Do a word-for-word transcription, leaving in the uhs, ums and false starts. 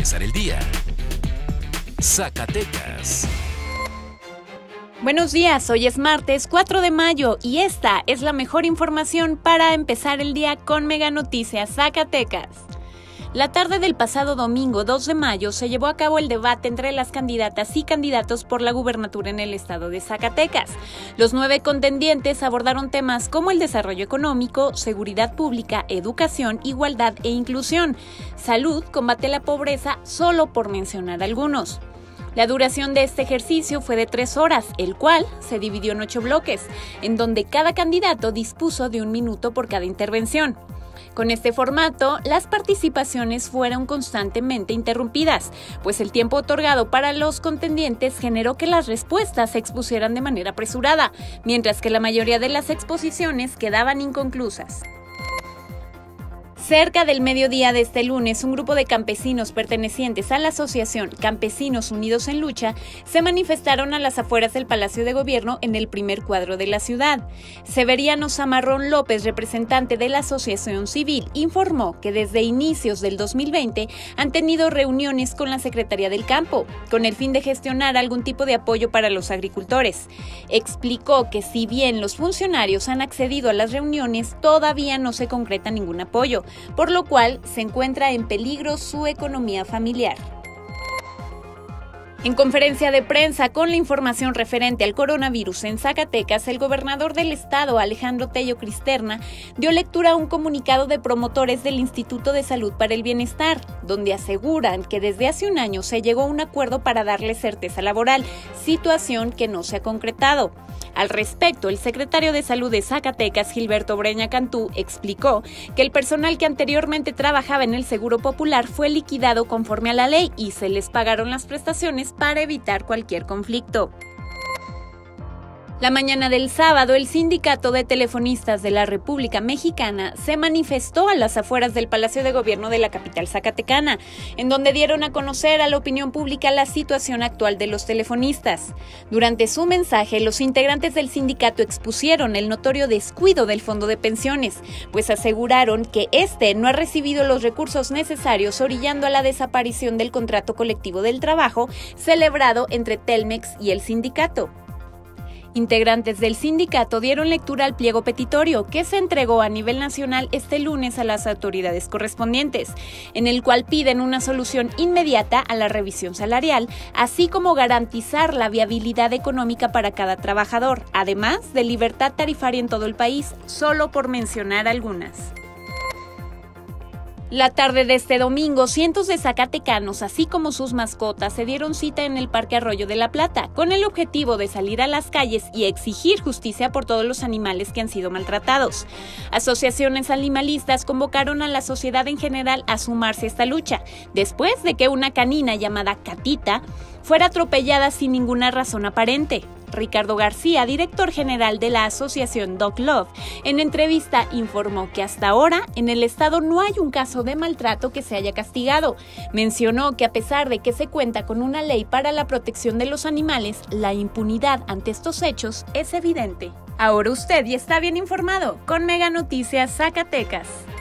empezar el día. Zacatecas. Buenos días, hoy es martes cuatro de mayo y esta es la mejor información para empezar el día con Mega Noticias Zacatecas. La tarde del pasado domingo dos de mayo se llevó a cabo el debate entre las candidatas y candidatos por la gubernatura en el estado de Zacatecas. Los nueve contendientes abordaron temas como el desarrollo económico, seguridad pública, educación, igualdad e inclusión, salud, combate a la pobreza, solo por mencionar algunos. La duración de este ejercicio fue de tres horas, el cual se dividió en ocho bloques, en donde cada candidato dispuso de un minuto por cada intervención. Con este formato, las participaciones fueron constantemente interrumpidas, pues el tiempo otorgado para los contendientes generó que las respuestas se expusieran de manera apresurada, mientras que la mayoría de las exposiciones quedaban inconclusas. Cerca del mediodía de este lunes, un grupo de campesinos pertenecientes a la asociación Campesinos Unidos en Lucha se manifestaron a las afueras del Palacio de Gobierno en el primer cuadro de la ciudad. Severiano Zamarrón López, representante de la asociación civil, informó que desde inicios del dos mil veinte han tenido reuniones con la Secretaría del Campo, con el fin de gestionar algún tipo de apoyo para los agricultores. Explicó que si bien los funcionarios han accedido a las reuniones, todavía no se concreta ningún apoyo, por lo cual se encuentra en peligro su economía familiar. En conferencia de prensa con la información referente al coronavirus en Zacatecas, el gobernador del estado, Alejandro Tello Cristerna, dio lectura a un comunicado de promotores del Instituto de Salud para el Bienestar, donde aseguran que desde hace un año se llegó a un acuerdo para darle certeza laboral, situación que no se ha concretado. Al respecto, el secretario de Salud de Zacatecas, Gilberto Breña Cantú, explicó que el personal que anteriormente trabajaba en el Seguro Popular fue liquidado conforme a la ley y se les pagaron las prestaciones para evitar cualquier conflicto. La mañana del sábado, el Sindicato de Telefonistas de la República Mexicana se manifestó a las afueras del Palacio de Gobierno de la capital zacatecana, en donde dieron a conocer a la opinión pública la situación actual de los telefonistas. Durante su mensaje, los integrantes del sindicato expusieron el notorio descuido del fondo de pensiones, pues aseguraron que este no ha recibido los recursos necesarios, orillando a la desaparición del contrato colectivo del trabajo celebrado entre Telmex y el sindicato. Integrantes del sindicato dieron lectura al pliego petitorio que se entregó a nivel nacional este lunes a las autoridades correspondientes, en el cual piden una solución inmediata a la revisión salarial, así como garantizar la viabilidad económica para cada trabajador, además de libertad tarifaria en todo el país, solo por mencionar algunas. La tarde de este domingo, cientos de zacatecanos, así como sus mascotas, se dieron cita en el Parque Arroyo de la Plata, con el objetivo de salir a las calles y exigir justicia por todos los animales que han sido maltratados. Asociaciones animalistas convocaron a la sociedad en general a sumarse a esta lucha, después de que una canina llamada Catita fuera atropellada sin ninguna razón aparente. Ricardo García, director general de la asociación Dog Love, en entrevista informó que hasta ahora en el estado no hay un caso de maltrato que se haya castigado. Mencionó que a pesar de que se cuenta con una ley para la protección de los animales, la impunidad ante estos hechos es evidente. Ahora usted ya está bien informado con Mega Noticias Zacatecas.